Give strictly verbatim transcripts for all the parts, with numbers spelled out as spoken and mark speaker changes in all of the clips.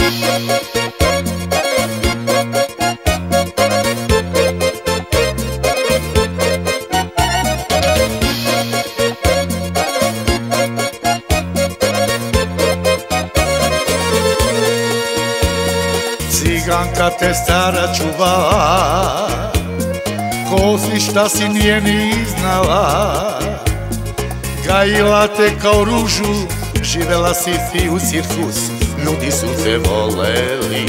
Speaker 1: Ciganka te stara čuvala, ko si šta si nije ni znala. Gajila te kao ružu, živela si ti u cirkus, ljudi su te voleli.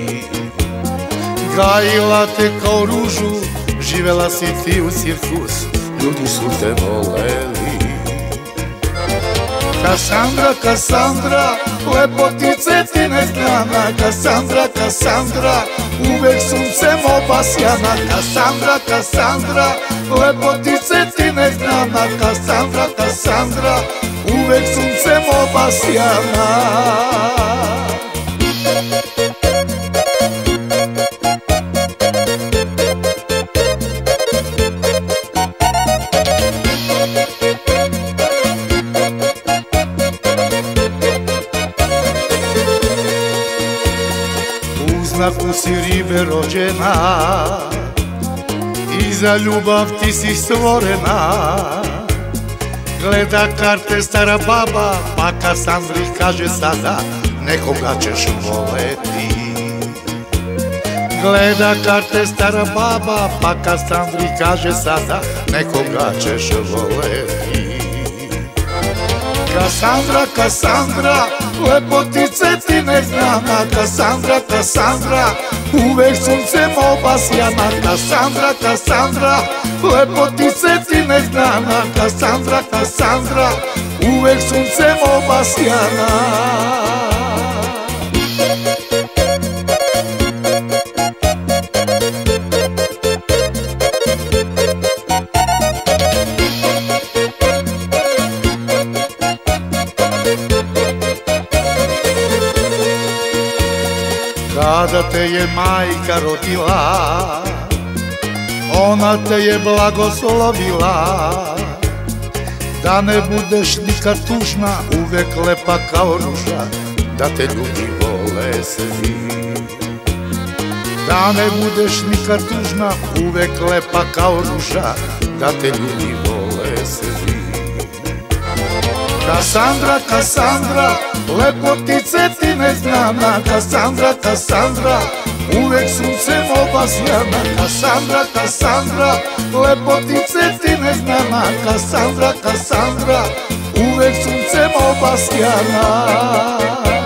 Speaker 1: Gajila te kao ružu, živela si ti u cirkus, ljudi su te voleli. Kasandra, Kasandra, lepotice ti neznana. Kasandra, Kasandra, uvek suncem obasjana. Kasandra, Kasandra, lepotice ti neznana. Kasandra, Kasandra, uvek suncem obasjana. Znaku si ribe rođena i za ljubav ti si stvorena. Gleda karte stara baba, pa Kasandri kaže sada nekoga ćeš voleti. Gleda karte stara baba, pa Kasandri kaže sada nekoga ćeš voleti. Kasandra, Kasandra, lepotice ti neznana. Kasandra, Kasandra, uvek suncem obasjana. Kasandra, Kasandra, lepotice ti neznana. Kasandra, Kasandra, uvek suncem obasjana. Kada te je majka rodila, ona te je blagoslovila. Da ne budeš nikad tužna, uvek lepa kao ruža, da te ljudi vole svi. Da ne budeš nikad tužna, uvek lepa kao ruža, da te ljudi vole svi. Kasandra, Kasandra, lepotice ti neznana. Kasandra, Kasandra, uvek suncem obasjana. Kasandra, Kasandra, lepotice ti neznana. Kasandra, Kasandra, uvek suncem obasjana.